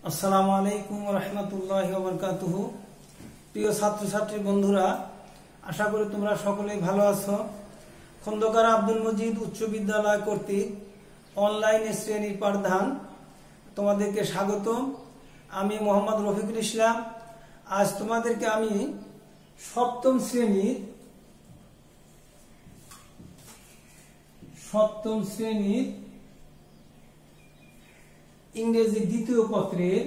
আসসালামু আলাইকুম রহমতুল্লাহি ওয়া বারাকাতুহু। প্রিয় ছাত্রছাত্রী বন্ধুরা, আশা করি তোমরা সকলেই ভালো আছো। খন্দকার আব্দুল মজিদ উচ্চ বিদ্যালয় কর্তৃক অনলাইন শ্রেণীর পাঠদান তোমাদেরকে স্বাগত। আমি মোহাম্মদ রফিকুল ইসলাম। আজ তোমাদেরকে আমি সপ্তম শ্রেণীর ইংরেজি দ্বিতীয় পত্রের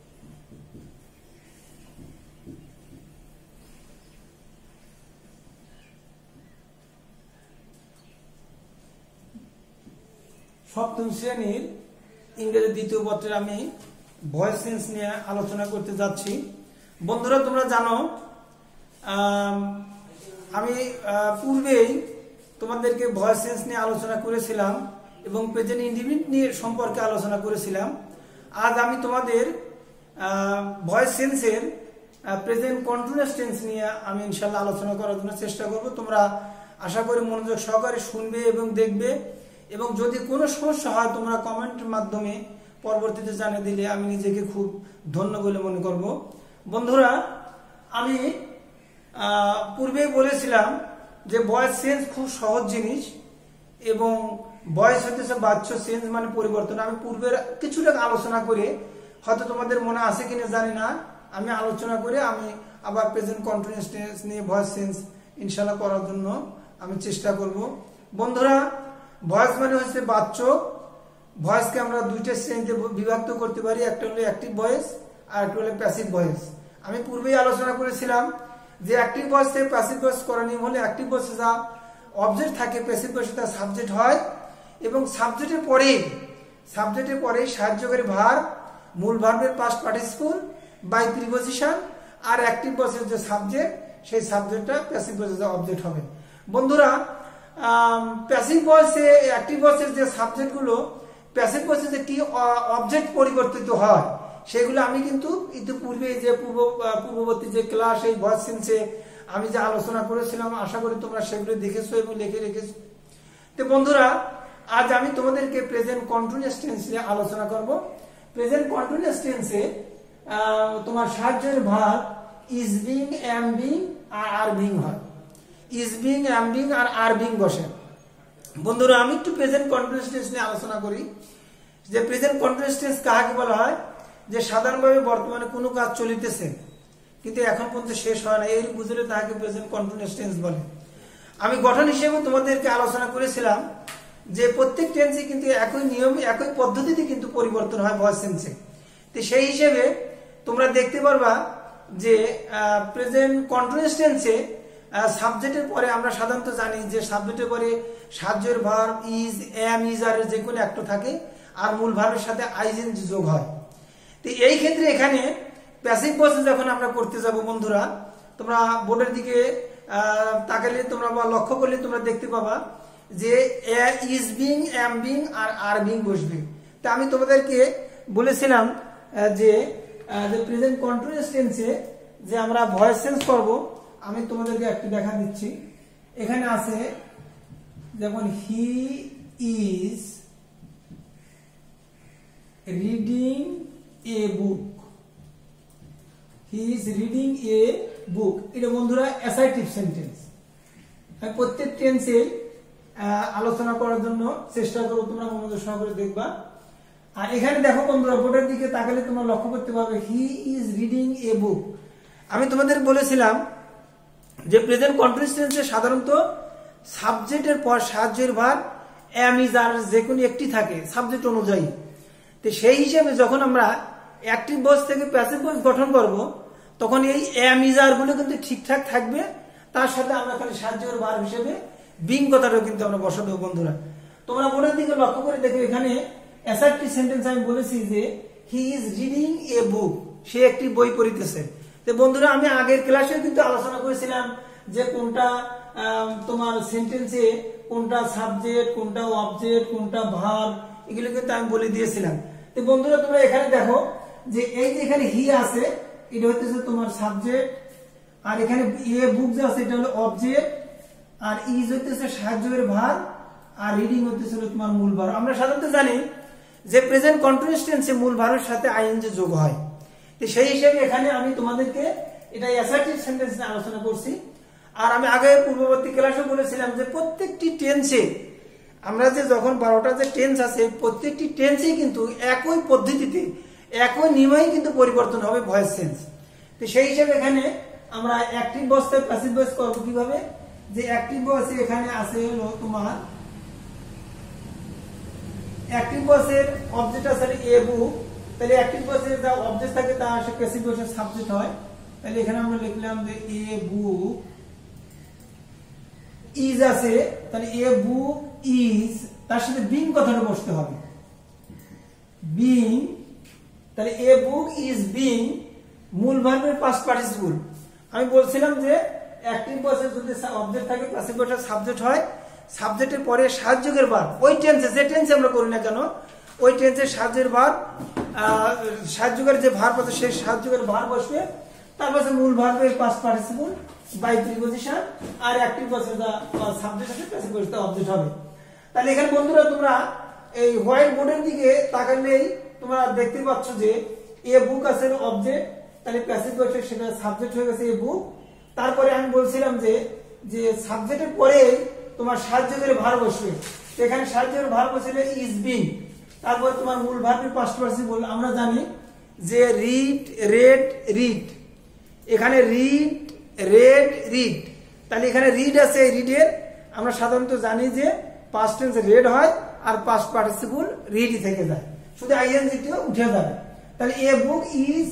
আমি ভয়েস চেঞ্জ নিয়ে আলোচনা করতে যাচ্ছি। বন্ধুরা, তোমরা জানো আমি পূর্বেই তোমাদেরকে ভয়েস চেঞ্জ নিয়ে আলোচনা করেছিলাম এবং প্রেজেন্ট ইনডিফিনিট নিয়ে সম্পর্কে আলোচনা করেছিলাম। আজ আমি তোমাদের ভয়েস চেঞ্জের প্রেজেন্ট কন্টিনিউয়াস টেন্স নিয়ে আমি ইনশাআল্লাহ আলোচনা করার জন্য চেষ্টা করব। তোমরা আশা করি মনোযোগ সহকারে শুনবে এবং দেখবে, এবং যদি কোনো সমস্যা হয় তোমরা কমেন্টের মাধ্যমে পরবর্তীতে জানিয়ে দিলে আমি নিজেকে খুব ধন্য বলে মনে করব। বন্ধুরা, আমি পূর্বেই বলেছিলাম যে ভয়েস চেঞ্জ খুব সহজ জিনিস এবং ভয়েস হতেছে বাচ্য চেঞ্জ মানে পরিবর্তন। আমি পূর্বের কিছুটা আলোচনা করে, হয়তো তোমাদের মনে আছে কিনা জানি না, আমি আলোচনা করে আমি আবার প্রেজেন্ট কন্টিনিউয়াস টেন্স নিয়ে ভয়েস চেঞ্জ ইনশাআল্লাহ করার জন্য আমি চেষ্টা করব। বন্ধুরা, ভয়েস মানে হচ্ছে বাচ্য। ভয়েসকে আমরা দুইটা শ্রেণীতে বিভক্ত করতে পারি, একটা হলো অ্যাক্টিভ ভয়েস আর একটা হলো প্যাসিভ ভয়েস। আমি পূর্বেই আলোচনা করেছিলাম যে অ্যাক্টিভ ভয়েস থেকে প্যাসিভ ভয়েস করার নিয়ম হলে অ্যাক্টিভ ভয়েসে যা অবজেক্ট থাকে প্যাসিভ ভয়েসে তার সাবজেক্ট হয়, এবং সাবজেক্টের পরে সাহায্যকারী ভার্ব, মূল ভার্বের পাস্ট পার্টিসিপল বাই প্রিপজিশন, আর অ্যাক্টিভ ভয়েসের যে সাবজেক্ট সেই সাবজেক্টটা প্যাসিভ ভয়েসের যে অবজেক্ট হবে। বন্ধুরা, প্যাসিভ ভয়েসে অ্যাক্টিভ ভয়েসের যে সাবজেক্টগুলো প্যাসিভ ভয়েসে যে কি অবজেক্ট পরিবর্তিত হয় সেগুলো আমি কিন্তু ইতিপূর্বে যে পূর্ববর্তী যে ক্লাস এই ভয়েস চেঞ্জে আমি যে আলোচনা করেছিলাম, আশা করি তোমরা সেগুলো দেখেছো এবং লিখে রেখেছো। তো বন্ধুরা, আজ আমি তোমাদেরকে প্রেজেন্ট কন্টিনিউয়াস টেন্স নিয়ে আলোচনা করব। প্রেজেন্ট কন্টিনিউয়াস টেন্সে তোমার সাহায্যের verb is being, am being আর আর বিং হয়। ইজ বিং, এম বিং আর আর বিং বসে। বন্ধুরা, আমি একটু প্রেজেন্ট কন্টিনিউয়াস টেন্স নিয়ে আলোচনা করি। যে প্রেজেন্ট কন্টিনিউয়াস টেন্স কাকে বলা হয়? যে সাধারণভাবে বর্তমানে কোনো কাজ চলিতেছে কিন্তু এখন পর্যন্ত শেষ হয় না, এই বুঝলে তাকে প্রেজেন্ট কন্টিনিউয়াস টেন্স বলে। আমি গঠন হিসেবে তোমাদেরকে আলোচনা করেছিলাম যে প্রত্যেক টেন্সে কিন্তু একই নিয়ম একই পদ্ধতিতে কিন্তু পরিবর্তন হয় ভয়েস চেঞ্জে। তো সেই হিসেবে তোমরা দেখতে পারবা যে প্রেজেন্ট কন্টিনিউয়াস টেন্সে সাবজেক্টের পরে আমরা সাধারণত জানি যে সাবজেক্টের পরে সাহায্যের ভার্ব ইজ, এম, ইজ আর যে কোনো একটা থাকে, আর মূল ভার্বের সাথে আইএনজি যোগ হয়। তো এই ক্ষেত্রে এখানে প্যাসিভ ভয়েস যখন আমরা করতে যাব বন্ধুরা, তোমরা বোর্ডের দিকে তাকালে তোমরা বা লক্ষ্য করলে তোমরা দেখতে পাবা যে ইজ বিং, এম বিং আর আর বিং বসবে। তা আমি তোমাদেরকে বলেছিলাম যে প্রেজেন্ট কন্টিনিউয়াস টেন্সে যে আমরা ভয়েস চেঞ্জ করব, আমি তোমাদেরকে একটু দেখা দিচ্ছি। এখানে আছে যেমন he is reading a book, he is reading a book. এটা বন্ধুরা অ্যাসার্টিভ সেন্টেন্স। আমি প্রত্যেক টেন্সে আলোচনা করার জন্য চেষ্টা করবো, তোমরা মনোযোগ সহকারে দেখবা। আর এখানে দেখো বন্ধুরা, বোর্ডের দিকে তাকালে তোমরা লক্ষ্য করতে পারবে হি ইজ রিডিং এ বুক। আমি তোমাদের বলেছিলাম যে প্রেজেন্ট কন্টিনিউয়াস টেন্সে সাধারণত সাবজেক্টের পর সাহায্যের ভার্ব এম, ইজ আর যে কোনো একটি থাকে সাবজেক্ট অনুযায়ী। তো সেই হিসেবে যখন আমরা অ্যাক্টিভ ভয়েস থেকে প্যাসিভ ভয়েস গঠন করব, তখন এই এম, ইজ আর গুলো কিন্তু ঠিকঠাক থাকবে, তার সাথে আমরা খালি সাহায্যের ভার্ব হিসেবে বিং কথাটাও কিন্তু আমরা বসাবো। বন্ধুরা, তোমরা বোর্ডের দিকে লক্ষ্য করে দেখো, এখানে অ্যাসার্টিভ সেন্টেন্স আমি বলেছি যে he is reading a book, সে একটি বই পড়িতেছে। তো বন্ধুরা, আমি আগের ক্লাসে কিন্তু আলোচনা করেছিলাম যে কোনটা তোমার সেন্টেন্সে কোনটা সাবজেক্ট, কোনটা অবজেক্ট, কোনটা ভার্ব, এগুলো কিন্তু আমি বলে দিয়েছিলাম। তো বন্ধুরা, তোমরা এখানে দেখো যে এই যে এখানে হি আছে, এটা হচ্ছে তোমার সাবজেক্ট, আর এখানে এ বুক যে আছে এটা হলো অবজেক্ট, আর ইজ হচ্ছে সাহায্যের ভার্ব, আর রিডিং হচ্ছে তোমার মূল ভার্ব। আমরা সাধারণত জানি যে প্রেজেন্ট কন্টিনিউয়াস টেন্সে মূল ভার্বের সাথে আইএনজি যোগ হয়। তো সেই হিসেবে এখানে আমি তোমাদেরকে এটা অ্যাসার্টিভ সেন্টেন্স নিয়ে আলোচনা করছি। আর আমি আগে পূর্ববর্তী ক্লাসে বলেছিলাম যে প্রত্যেকটি টেন্সে আমরা যে যখন 12টা যে টেন্স আছে প্রত্যেকটি টেন্সেই কিন্তু একই পদ্ধতিতে একই নিয়মেই কিন্তু পরিবর্তন হবে ভয়েস চেঞ্জ। তো সেই হিসেবে এখানে আমরা অ্যাক্টিভ ভয়েস থেকে প্যাসিভ ভয়েস করব কিভাবে, যে অ্যাক্টিভ ভয়েসে এখানে আছে হলো তোমার অ্যাক্টিভ ভয়েসের অবজেক্ট আছে এ বুক, তাহলে অ্যাক্টিভ ভয়েসের যা অবজেক্ট থাকে তা আসে প্যাসিভ ভয়েসের সাবজেক্ট হয়। তাহলে এখানে আমরা লিখলাম যে এ বুক ইজ আছে, তাহলে এ বুক ইজ তার সাথে বিং কথাটা বসতে হবে, বিং। তাহলে এ বুক ইজ বিং মূল ভার্বের পাস্ট পার্টিসিপল। আমি বলছিলাম যে অ্যাক্টিভ ভয়েসে যদি অবজেক্ট থাকে প্যাসিভ ভয়েসের সাবজেক্ট হয়, সাবজেক্টের পরে সাহায্যের ভার্ব ওই টেন্সে যে টেন্সে আমরা করি না কেন ওই টেন্সের সাহায্যের ভার্ব সাহায্যের যে ভার্ব আছে সেই সাহায্যের ভার্ব বসবে, তারপর মূল ভার্বের পাস্ট পার্টিসিপল বাই প্রিপজিশন আর অ্যাক্টিভ ভয়েসের যা সাবজেক্ট আছে প্যাসিভ ভয়েসের অবজেক্ট হবে। তাহলে এখানে বন্ধুরা তোমরা এই হোয়াইট বোর্ডের দিকে তাকালেই তোমরা দেখতে পাচ্ছ যে এ বুক আছে অবজেক্ট, তাহলে প্যাসিভ ভয়েসের সেটা সাবজেক্ট হয়ে গেছে এ বুক। তারপরে আমি বলছিলাম যে সাবজেক্টের পরে তোমার সাহায্যের ভার্ব বসবে, এখানে সাহায্যের ভার্ব ছিল ইজ বিং, তারপর তোমার মূল ভার্বের পাস্ট পার্টিসিপল আমরা জানি যে রিড রেড রিড, এখানে রিড রেড রিড। তাহলে এখানে রিড আছে, রিডের আমরা সাধারণত জানি যে পাস্ট টেন্স রেড হয় আর পাস্ট পার্টিসিপল রিডই থেকে যায়, শুধু আইএনজিটিও উঠে যাবে। তাহলে a book is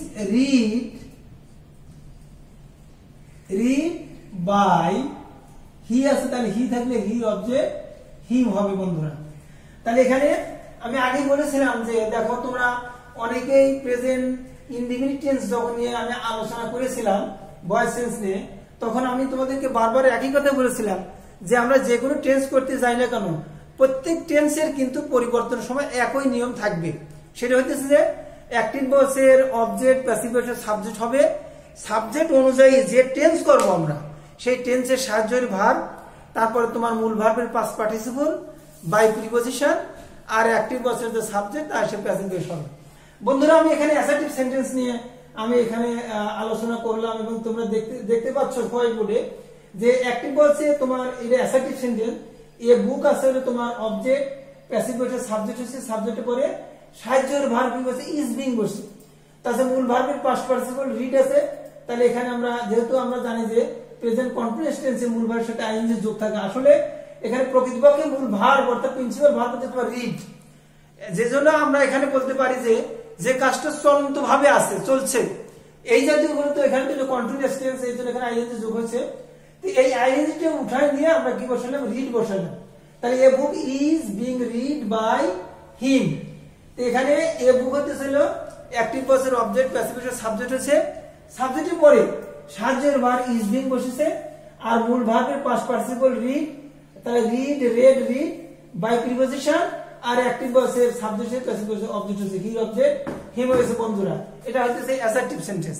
read by he আছে, তাহলে হি থাকলে হি অবজেক্ট হিম হবে বন্ধুরা। তাহলে এখানে আমি আগে বলেছিলাম যে দেখো তোমরা অনেকেই প্রেজেন্ট ইনডিফিনিট টেন্স যখন নিয়ে আমি আলোচনা করেছিলাম ভয়েস টেন্স নিয়ে, তখন আমি তোমাদেরকে বারবার একই কথা বলেছিলাম যে আমরা যে কোনো টেন্স করতে যাই না কেন প্রত্যেক টেন্সের কিন্তু পরিবর্তনের সময় একই নিয়ম থাকবে। সেটা হচ্ছে যে অ্যাক্টিভ ভয়েসের অবজেক্ট প্যাসিভ ভয়েসের সাবজেক্ট হবে, সাবজেক্ট অনুযায়ী যে টেন্স করব আমরা সেই টেন্সের সাহায্যের ভার্ব, তারপরে তোমার মূল ভার্বের পাস্ট পার্টিসিপল বাই প্রিপজিশন আর অ্যাক্টিভ ভয়েসের যে সাবজেক্ট আর সে প্যাসিভ ভয়েস হবে। বন্ধুরা আমি এখানে অ্যাসার্টিভ সেন্টেন্স নিয়ে আমি এখানে আলোচনা করলাম এবং তোমরা দেখতে পাচ্ছ হোয়াইট বোর্ডে যে অ্যাক্টিভ ভয়েসে তোমার এটা অ্যাসার্টিভ সেন্টেন্স, এ বুক আছে তোমার অবজেক্ট, প্যাসিভ ভয়েসের সাবজেক্ট হচ্ছে, সাবজেক্টের পরে সাহায্যের ভার্ব বসে ইজ বিং বসে, তাছাড়া মূল ভার্বের পাস্ট পার্টিসিপল রিড আছে। তাহলে এখানে আমরা যেহেতু আমরা জানি যে প্রেজেন্ট কন্টিনিউয়াস টেন্সে মূল ভার্বের সাথে আইএনজি যোগ থাকে, আসলে এখানে প্রকৃতপক্ষে মূল ভার্ব অর্থাৎ প্রিন্সিপাল ভার্ব হচ্ছে তোমার রিড, যে জন্য আমরা এখানে বলতে পারি যে কাজটা চলন্ত ভাবে আছে চলছে এই জাতীয় গুলো, তো এখানে তো কন্টিনিউয়াস টেন্স এই জন্য এখানে আইএনজি যোগ হয়েছে। তো এই আইএনজিটা উঠায় নিয়ে আমরা কি বসালাম, রিড বসালাম। তাহলে a book is being read by him. তো এখানে এ বুক হতেছিল অ্যাক্টিভ ভয়েসের অবজেক্ট প্যাসিভ ভয়েসের সাবজেক্ট হচ্ছে, সাবজেক্টের পরে সাহায্যের ভার্ব ইজ বিং বসেছে আর মূল ভার্বের পাস্ট পার্টিসিপল রিড, তাহলে read read read by preposition আর অ্যাক্টিভ ভয়েসের সাবজেক্টের প্যাসিভ ভয়েসের অবজেক্ট হচ্ছে হি অবজেক্ট হিম হয়েছে বন্ধুরা। এটা হচ্ছে অ্যাসার্টিভ সেন্টেন্স।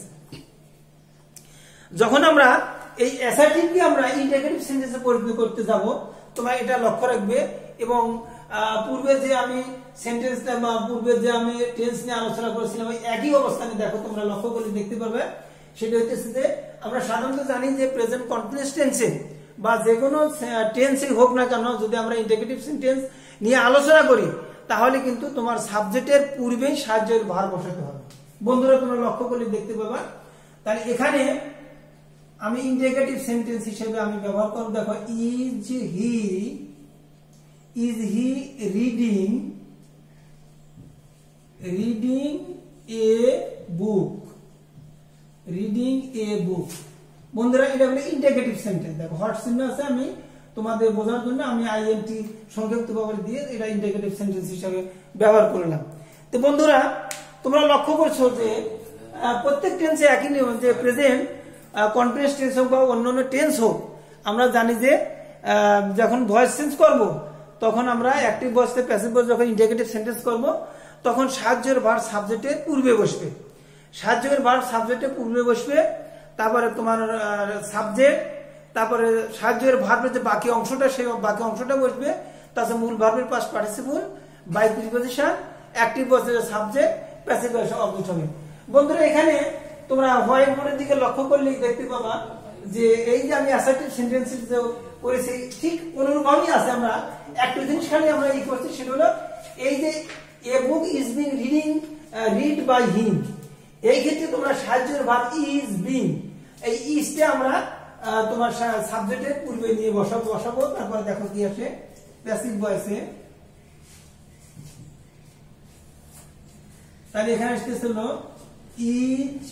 যখন আমরা এই অ্যাসার্টিভকে আমরা ইন্টিগ্রেটিভ সেন্টেন্সে পরিণত করতে যাব তোমরা এটা লক্ষ্য রাখবে। এবং পূর্বে যে আমি সেন্টেন্সটা বা পূর্বে যে আমি টেন্স নিয়ে আলোচনা করেছিলাম ওই একই অবস্থানে দেখো তোমরা লক্ষ্য করে দেখতে পারবে। সেটা হচ্ছে যে আমরা সাধারণত জানি যে প্রেজেন্ট কন্টিনিউয়াস টেন্সে বা যে কোনো টেন্সই হোক না কেন যদি আমরা ইন্টিগ্রেটিভ সেন্টেন্স নিয়ে আলোচনা করি তাহলে কিন্তু তোমার সাবজেক্টের পূর্বেই সাহায্যের ভার বসাতে হবে বন্ধুরা, তোমরা লক্ষ্য করে দেখতে পাবা। তাহলে এখানে আমি ইন্টিগ্রেটিভ সেন্টেন্স হিসেবে আমি ব্যবহার করব, দেখো is he reading a book, reading a book বন্ধুরা, এটা হলো ইন্টিগ্রেটিভ সেন্টেন্স। দেখো হট চিহ্ন আছে, আমি তোমাদের বোঝার জন্য আমি আইএনটি সংক্ষিপ্ত ভাবে দিয়ে এটা ইন্টিগ্রেটিভ সেন্টেন্স হিসেবে ব্যবহার করলাম। তো বন্ধুরা তোমরা লক্ষ্য করছো যে প্রত্যেক টেন্সে একই নিয়ম, যে প্রেজেন্ট কন্টিনিউয়াস টেন্স হোক বা অন্যান্য টেন্স হোক, আমরা জানি যে যখন ভয়েস চেঞ্জ করব তখন আমরা অ্যাক্টিভ ভয়েস থেকে প্যাসিভ ভয়েস যখন ইন্টিগ্রেটিভ সেন্টেন্স করব তখন সাহায্যের ভার্ব সাবজেক্টের পূর্বে বসবে, সাহায্যের ভার্ব সাবজেক্টের পূর্বে বসবে, তারপরে তোমার সাবজেক্ট, তারপরে সাহায্যের ভার্বের যে বাকি অংশটা সেই বাকি অংশটা বসবে, তাছাড়া মূল ভার্বের past participle by preposition active ভয়েসের সাবজেক্ট, প্যাসিভ ভয়েসের অবজেক্ট হবে। বন্ধুরা এখানে তোমরা হোয়াইট বোর্ডের দিকে লক্ষ্য করলেই দেখতে পাবা যে এই যে আমি অ্যাসার্টিভ সেন্টেন্সেস করেছি ঠিক অনুরূপভাবেই আছে। আমরা একটু জিনিস খালি আমরা এই করছি, সেটা হলো এই যে a book is being read by him, এই ক্ষেত্রে তোমরা সাহায্যের ভার্ব ইজ বিং, এই ইজটা আমরা তোমার সাবজেক্টের পূর্বে নিয়ে বসাবো। তারপরে দেখো কি আসে প্যাসিভ ভয়েসে। তাহলে এখানে আসতেছিল is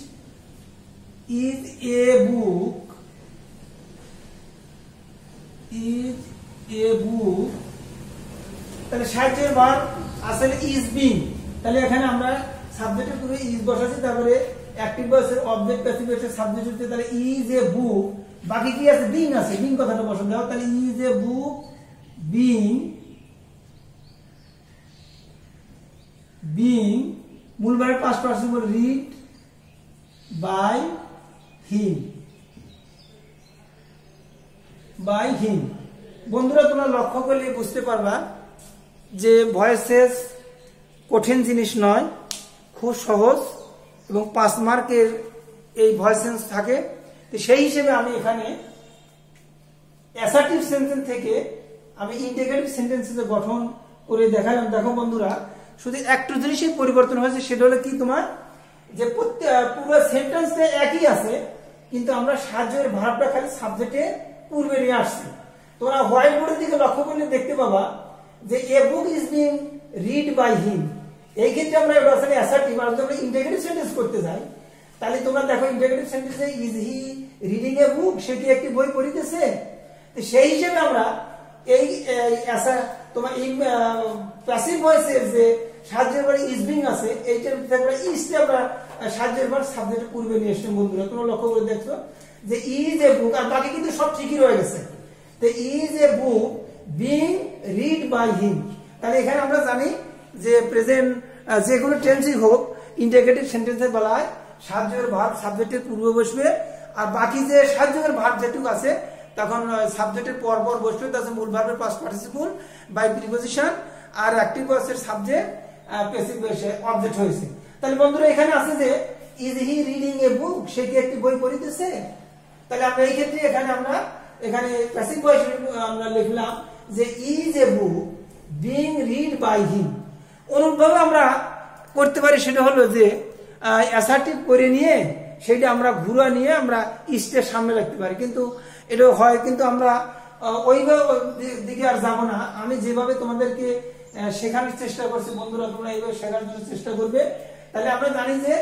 a book, is a বুক, তাহলে সাহায্যের ভার্ব আসলে ইজ বিং। তাহলে এখানে আমরা সাবজেক্টের পূর্বে ইজ বসাচ্ছি, তারপরে অ্যাক্টিভ ভয়েসের অবজেক্ট, প্যাসিভ ভয়েসের সাবজেক্ট হচ্ছে তাহলে ইজ এ বুক, বাকি কি আছে বিং আছে, বিং কথাটা বসাতে দাও। তাহলে ইজ এ বুক বিং মূল ভার্বের past participle read by him, বন্ধুরা তোমরা লক্ষ্য করলে বুঝতে পারবা যে ভয়েসেস কঠিন জিনিস নয়, খুব সহজ এবং 5 মার্কের এই ভয়েসেন্স থাকে। তো সেই হিসেবে আমি এখানে অ্যাসার্টিভ সেন্টেন্স থেকে আমি ইন্টিগ্রেটিভ সেন্টেন্সের গঠন করে দেখালাম। দেখো বন্ধুরা শুধু একটু জিনিসই পরিবর্তন হয়েছে, সেটা হলো কি তোমার যে পুরো সেন্টেন্সটা একই আছে, কিন্তু আমরা সাহায্যের ভার্বটা খালি সাবজেক্টে পূর্বে নিয়ে আসছি। তোমরা হোয়াইট বোর্ডের দিকে লক্ষ্য করলে দেখতে পাবা যে a book is being read by him, এই ক্ষেত্রে আমরা আসলে অ্যাসার্টিভ, আর যদি আমরা ইন্টিগ্রেটিভ সেন্টেন্স করতে যাই তাহলে তোমরা দেখো ইন্টিগ্রেটিভ সেন্টেন্সে is he reading a book, সে কি একটি বই পড়িতেছে। তো সেই হিসেবে আমরা এই তোমার এই প্যাসিভ ভয়েসের যে সাহায্যের ভার্ব ইজ বিং আছে, এইটার ভিতরে আমরা ইজটা আমরা সাহায্যের ভার্ব সাবজেক্টের পূর্বে নিয়ে এসেছি। বন্ধুরা তোমরা লক্ষ্য করে দেখছো যে ইজ এ বুক, আর বাকি কিন্তু সব ঠিকই রয়ে গেছে। তো is a book being read by him, তাহলে এখানে আমরা জানি যে প্রেজেন্ট যে কোনো টেন্সই হোক ইন্টিগ্রেটিভ সেন্টেন্সে বলা হয় সাহায্যের ভার্ব সাবজেক্টের পূর্বে বসবে, আর বাকি যে সাহায্যের ভার্ব যেটুকু আছে তখন সাবজেক্টের পর বসবে, তার মূল ভার্বের পাস্ট পার্টিসিপল বাই প্রিপোজিশন, আর অ্যাক্টিভ ভয়েসের সাবজেক্ট, প্যাসিভ ভয়েসের অবজেক্ট হয়েছে। তাহলে বন্ধুরা এখানে আছে যে is he reading a book, সে কি একটি বই পড়িতেছে। তাহলে আমরা এই ক্ষেত্রে এখানে প্যাসিভ ভয়েস আমরা লিখলাম যে is a book being read by him. অনুরূপভাবে আমরা করতে পারি, সেটা হলো যে অ্যাসার্টিভ করে নিয়ে সেটা আমরা ঘুরা নিয়ে আমরা ইস্টের সামনে রাখতে পারি, কিন্তু এটা হয়, কিন্তু আমরা ওই দিকে আর যাবো না। আমি যেভাবে তোমাদেরকে শেখানোর চেষ্টা করছি বন্ধুরা, তোমরা এইভাবে শেখার জন্য চেষ্টা করবে। তাহলে আমরা জানি যে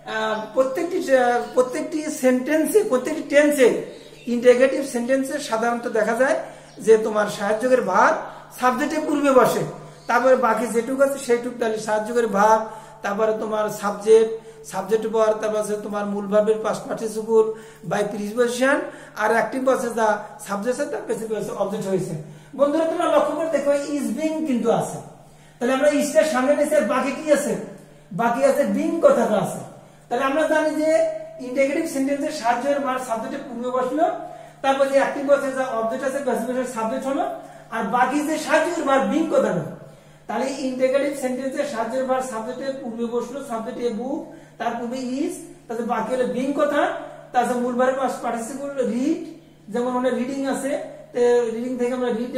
প্রত্যেকটি সেন্টেন্সে, প্রত্যেকটি টেন্সে, ইন্টিগ্রেটিভ সেন্টেন্সে সাধারণত দেখা যায় যে তোমার সাহায্যের ভার্ব সাবজেক্টের পূর্বে বসে, তারপরে বাকি যেটুকু আছে সেইটুকু, তাহলে সাহায্যের ভার্ব, তারপরে তোমার সাবজেক্ট পর, তারপরে তোমার মূল ভার্বের পাস্ট পার্টিসিপল বাই প্রিপোজিশন, আর অ্যাক্টিভ ভয়েসে যা সাবজেক্ট আছে তার প্যাসিভ ভয়েসে অবজেক্ট হয়েছে। বন্ধুরা তোমরা লক্ষ্য করে দেখো ইজ বিং কিন্তু আছে, তাহলে আমরা ইজটার সামনে নিয়েছি, আর বাকি কি আছে, বাকি আছে বিং কথাটা আছে। তাহলে আমরা জানি যে ইন্টিগ্রেটিভ সেন্টেন্সের সাহায্যের ভার্ব সাবজেক্টের পূর্বে বসলো, তারপর যে অ্যাক্টিভ ভয়েসে যা অবজেক্ট আছে প্যাসিভ ভয়েসের সাবজেক্ট হলো, আর বাকি যে সাহায্যের ভার্ব বিং কথাটা, তাহলে ইন্টিগ্রেটিভ সেন্টেন্সের সাহায্যের ভার্ব সাবজেক্টের পূর্বে বসলো, সাবজেক্ট এ বুক, তার পূর্বে ইজ, তারপরে বাকি হলো বিং কথা, তারপর মূল ভার্বের পাস্ট পার্টিসিপল রিড, যেমন আমাদের রিডিং আছে, রিডিং থেকে আমরা রিড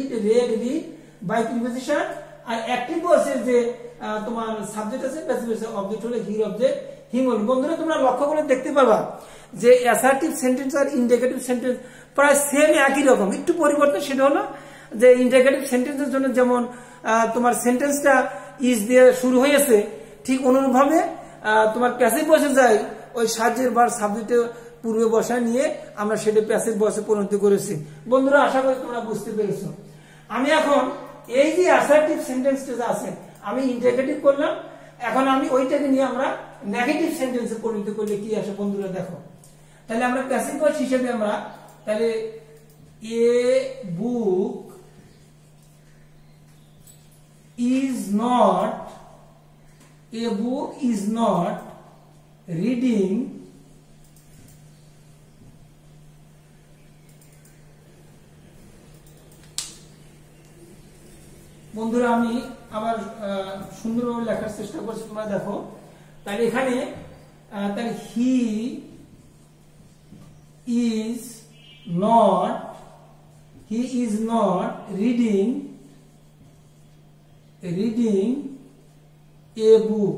বাই প্রিপোজিশন, আর অ্যাক্টিভ ভয়েসের যে তোমার সাবজেক্ট আছে প্যাসিভ ভয়েসের অবজেক্ট হলো হির অবজেক্ট হিম হলো। বন্ধুরা তোমরা লক্ষ্য করে দেখতে পাবা যে অ্যাসার্টিভ সেন্টেন্স আর ইন্টিগ্রেটিভ সেন্টেন্স প্রায় সেম একই রকম, একটু পরিবর্তন সেটা হলো যে ইন্টিগ্রেটিভ সেন্টেন্সের জন্য যেমন তোমার সেন্টেন্সটা ইজ দিয়ে শুরু হয়েছে, ঠিক অনুরূপভাবে তোমার প্যাসিভ ভয়েসে যায় ওই সাহায্যের ভার্ব সাবজেক্টের পূর্বে বসা নিয়ে আমরা সেটা প্যাসিভ ভয়েসে পরিণত করেছি। বন্ধুরা আশা করি তোমরা বুঝতে পেরেছো। আমি এখন এই যে অ্যাসার্টিভ সেন্টেন্সটা আছে আমি ইন্টিগ্রেটিভ করলাম, এখন আমি ওইটাকে নিয়ে আমরা নেগেটিভ সেন্টেন্সে পরিণত করলে কি আসে বন্ধুরা দেখো। তাহলে আমরা প্যাসিভ ভয়েস হিসেবে আমরা তাহলে a book is not reading বন্ধুরা আমি আবার সুন্দরভাবে লেখার চেষ্টা করছি, তোমরা দেখো। তাহলে এখানে তাহলে he is not reading a book.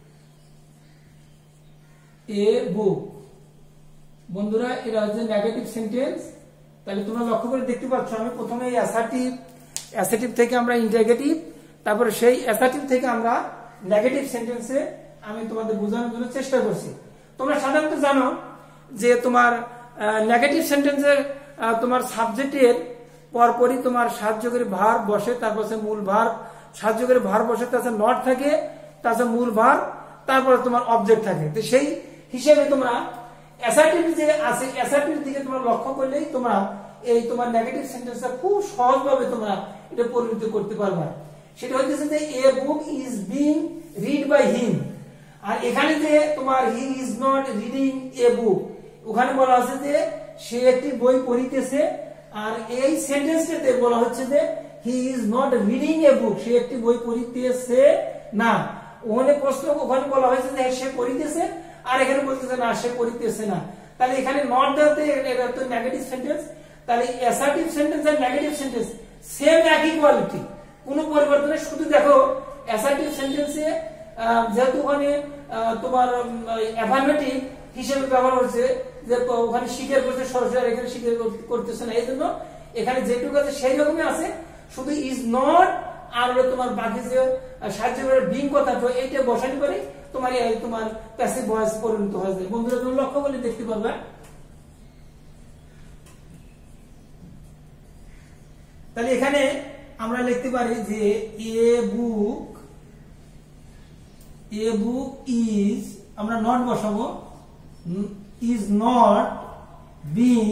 বন্ধুরা এটা হচ্ছে নেগেটিভ সেন্টেন্স। তাহলে তোমরা লক্ষ্য করে দেখতে পাচ্ছ আমি প্রথমে অ্যাসার্টিভ থেকে আমরা ইন্টারগেটিভ, তারপরে সেই অ্যাসার্টিভ থেকে আমরা নেগেটিভ সেন্টেন্সে আমি তোমাদের বোঝানোর জন্য চেষ্টা করছি। তোমরা সাধারণত জানো যে তোমার নেগেটিভ সেন্টেন্সের তোমার সাবজেক্টের পরপরই তোমার সাহায্যকারী ভার্ব বসে, তারপর মূল ভার্ব, সাহায্যকারী ভার্ব বসে, তাছাড়া নট থাকে, তাছাড়া মূল ভার্ব, তারপরে তোমার অবজেক্ট থাকে। তো সেই হিসেবে তোমরা অ্যাসার্টিভ যে আছে অ্যাসার্টিভ দিকে তোমরা লক্ষ্য করলেই তোমরা এই তোমার নেগেটিভ সেন্টেন্সটা খুব সহজভাবে তোমরা এটা পরিণত করতে পারবে। সেটা হচ্ছে যে a book is being read by him. আর এখানে যে তোমার he is not reading a book, ওখানে বলা আছে যে সে একটি বই পড়িতেছে। আর এই সেন্টেন্সটাতে বলা হচ্ছে যে he is not reading a book, সে একটি বই পড়িতেছে না। ওখানে প্রশ্ন ওখানে বলা হয়েছে যে সে পড়িতেছে, আর এখানে বলতেছে না সে পড়িতেছে না। তাহলে এখানে নট দেওয়াতে এটা তো নেগেটিভ সেন্টেন্স। তাহলে অ্যাসার্টিভ সেন্টেন্স আর নেগেটিভ সেন্টেন্স সেম একই কোয়ালিটি, কোনো পরিবর্তন নেই। শুধু দেখো অ্যাসার্টিভ সেন্টেন্সে যেহেতু ওখানে তোমার অ্যাফার্মেটিভ হিসেবে ব্যবহার হচ্ছে, যে ওখানে স্বীকার করছে সরাসরি, আর এখানে স্বীকার করতেছে না। এই জন্য এখানে যেটুকু আছে সেই রকমই আছে, শুধু ইজ নট আর তোমার বাকি যে সাহায্য করে বিং কথা এইটা বসানি করে তোমার তোমার প্যাসিভ ভয়েস পরিণত হয়ে যায়। বন্ধুরা তুমি লক্ষ্য করলে দেখতে পারবে। তাহলে এখানে আমরা লিখতে পারি যে এ বুক ইজ, আমরা নট বসাবো, is not being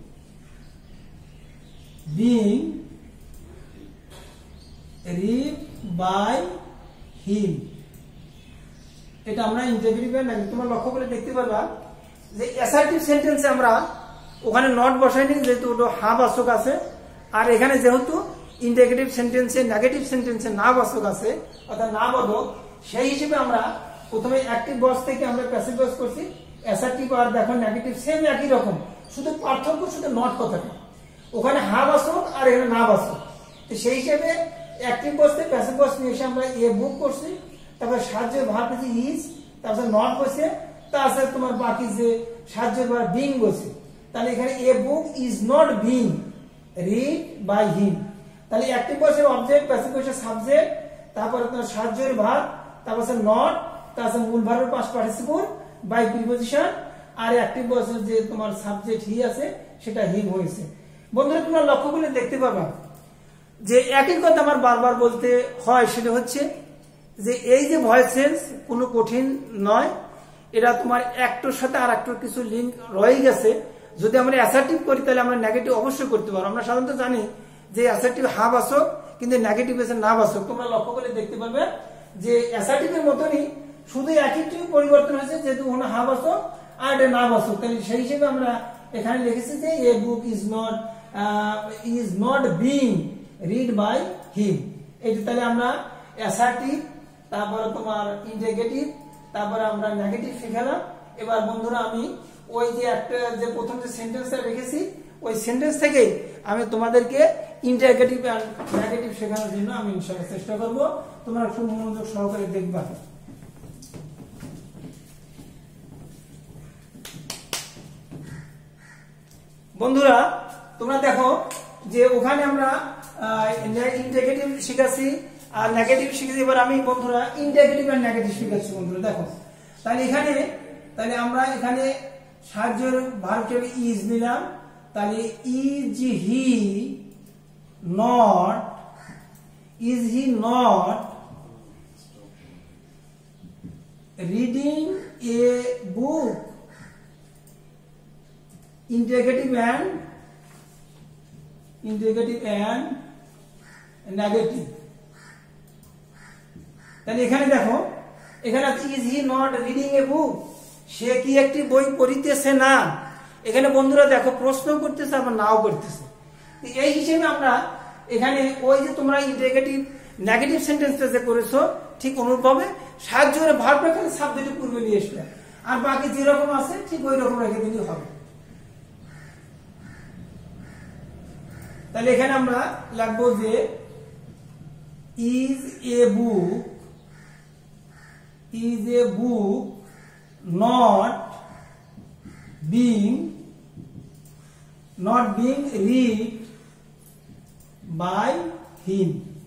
read by him. এটা আমরা ইন্টারগেটিভ নাকি তোমরা লক্ষ্য করে দেখতে পারবা যে অ্যাসার্টিভ সেন্টেন্সে আমরা ওখানে নট বসাইনি, যেহেতু ওটা হা বাচক আছে। আর এখানে যেহেতু ইন্টারগেটিভ সেন্টেন্সে নেগেটিভ সেন্টেন্সে না বাচক আছে, অর্থাৎ না বোধক, সেই হিসেবে আমরা প্রথমে অ্যাক্টিভ ভয়েস থেকে আমরা প্যাসিভ ভয়েস করছি। অ্যাসার্টিভ আর দেখো নেগেটিভ সেম একই রকম, শুধু পার্থক্য শুধু নট কথাটা, ওখানে হা বাচক আর এখানে না বাচক। তো সেই হিসেবে অ্যাক্টিভ ভয়েস থেকে প্যাসিভ ভয়েস নিয়ে এসে আমরা এ বুক করছি, তারপরে সাহায্যের ভার্ব হচ্ছে ইজ, তারপরে নট বসে, তারপরে তোমার বাকি যে সাহায্যের ভার্ব বিং বসে। তাহলে এখানে a book is not being read by him. তাহলে অ্যাক্টিভ ভয়েসের অবজেক্ট, প্যাসিভ ভয়েসের সাবজেক্ট, তারপরে তোমার সাহায্যের ভার্ব, তারপরে নট, তারপরে মূল ভার্বের পাস্ট পার্টিসিপল বাই প্রিপজিশন, আর অ্যাক্টিভ ভয়েসের যে তোমার সাবজেক্ট হি আছে সেটা হিম হয়েছে। বন্ধুরা তোমরা লক্ষ্য করলে দেখতে পাবা যে একই কথা আমার বারবার বলতে হয়, সেটা হচ্ছে যে এই যে ভয়েস চেঞ্জ কোনো কঠিন নয়, এটা তোমার একটার সাথে আর একটার কিছু লিঙ্ক রয়ে গেছে। যদি আমরা অ্যাসার্টিভ করি তাহলে আমরা নেগেটিভ অবশ্যই করতে পারবো। আমরা সাধারণত জানি যে অ্যাসার্টিভ হা বাচক, কিন্তু নেগেটিভ এসে না বাচক। তোমরা লক্ষ্য করলে দেখতে পারবে যে অ্যাসার্টিভের মতনই, শুধু একই পরিবর্তন হয়েছে, যেহেতু ওখানে হা বাচক আর এটা না বাচক। তাহলে সেই হিসেবে আমরা এখানে লিখেছি যে a book is not being read by him. এটা তাহলে আমরা অ্যাসার্টিভ, তারপরে তোমার ইন্টারগেটিভ, তারপরে আমরা নেগেটিভ শিখালাম। এবার বন্ধুরা আমি ওই যে একটা যে প্রথম যে সেন্টেন্সটা রেখেছি ওই সেন্টেন্স থেকেই আমি তোমাদেরকে ইন্টারগেটিভ আর নেগেটিভ শেখানোর জন্য আমি ইনশাআল্লাহ চেষ্টা করব। তোমরা খুব মনোযোগ সহকারে দেখবা। বন্ধুরা তোমরা দেখো যে ওখানে আমরা ইন্টারগেটিভ শিখাচ্ছি আর নেগেটিভ শিখেছি। এবার আমি বন্ধুরা ইন্টারগেটিভ আর নেগেটিভ শিখাচ্ছি। বন্ধুরা দেখো, তাহলে আমরা এখানে সাহায্যের ভার্ব হিসেবে ইজ নিলাম। তাহলে is he not reading a book, interrogative and negative. তাহলে এখানে দেখো, এখানে is he not reading a book, সে কি একটি বই পড়িতেছে না। এখানে বন্ধুরা দেখো প্রশ্ন করতেছে আবার নাও করতেছে। এই হিসেবে আমরা এখানে ওই যে তোমরা ইন্টারগেটিভ নেগেটিভ সেন্টেন্সটা যে করেছো ঠিক অনুরূপভাবে সাহায্য করে ভার্ব খালি সাবজেক্টের পূর্বে নিয়ে আসলে, আর বাকি যেরকম আছে ঠিক ওই রকম রেখে দিলেই হবে। তাহলে এখানে আমরা লিখবো যে is a book not being read by him.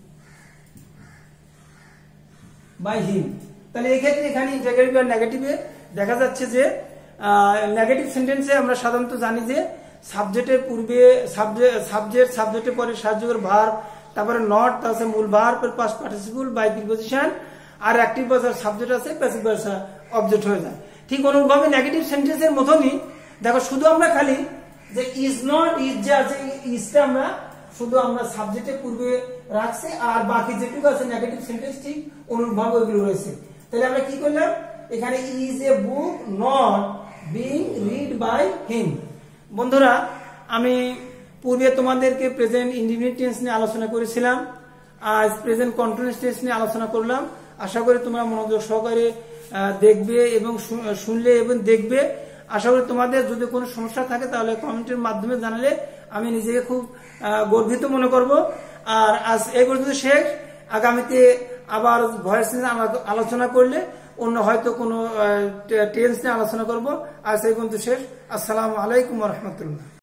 তাহলে এক্ষেত্রে এখানে ইন্টারগেটিভ আর নেগেটিভে দেখা যাচ্ছে যে নেগেটিভ সেন্টেন্সে আমরা সাধারণত জানি যে সাবজেক্টের পূর্বে সাবজেক্টের পরে সাহায্যকারী ভার্ব, তারপরে নট, তারপরে মূল ভার্ব এর পাস্ট পার্টিসিপল বাই প্রিপজিশন, আর অ্যাক্টিভ ভার্ব সাবজেক্ট আছে, প্যাসিভ ভার্ব অবজেক্ট হয়ে যায়। ঠিক অনুরূপভাবে নেগেটিভ সেন্টেন্সের মতনই দেখো শুধু আমরা খালি যে ইজ নট, ইজ যে আছে ইজটা আমরা শুধু আমরা সাবজেক্টের পূর্বে রাখছি, আর বাকি যেটুকু আছে নেগেটিভ সেন্টেন্স ঠিক অনুরূপভাবে ওইগুলো রয়েছে। তাহলে আমরা কি করলাম, এখানে is a book not being read by him. বন্ধুরা, আমি পূর্বে তোমাদেরকে প্রেজেন্ট ইনডিফিনিট টেন্স নিয়ে আলোচনা করেছিলাম, আজ প্রেজেন্ট কন্টিনিউয়াস টেন্স নিয়ে আলোচনা করলাম। আশা করি তোমরা মনোযোগ সহকারে দেখবে এবং শুনলে এবং দেখবে। আশা করি তোমাদের যদি কোনো সমস্যা থাকে তাহলে কমেন্টের মাধ্যমে জানালে আমি নিজেকে খুব গর্বিত মনে করব। আর আজ এই পর্যন্ত শেষ। আগামীতে আবার ভয়েস নিয়ে আলোচনা করলে অন্য হয়তো কোনো টেন্স নিয়ে আলোচনা করব। আজ এই পর্যন্ত শেষ। আসসালামু আলাইকুম ওয়া রাহমাতুল্লাহ।